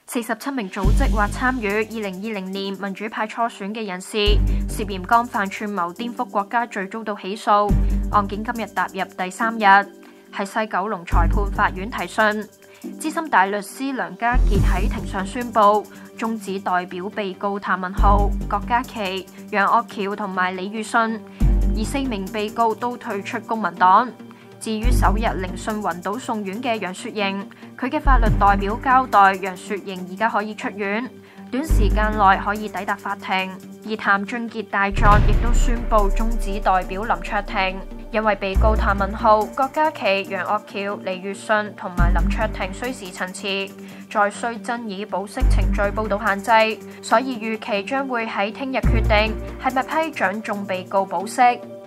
47名組織或參與2020年民主派初選嘅人士，涉嫌干犯串謀顛覆國家罪遭到起訴，案件今日踏入第3日，喺西九龍裁判法院提訊。資深大律師梁家傑喺庭上宣布，終止代表被告譚文豪、郭家麒、楊岳橋同埋李予信，而4名被告都退出公民黨。至於首日聆訊暈倒送院嘅楊雪盈，佢嘅法律代表交代，楊雪盈而家可以出院，短時間內可以抵達法庭。而譚俊傑大狀亦都宣布終止代表林卓廷，因為被告譚文豪、郭家麒、楊岳橋、李予信同埋林卓廷需時陳詞，再需爭議保釋程序報導限制，所以預期將會喺聽日決定係咪批准眾被告保釋。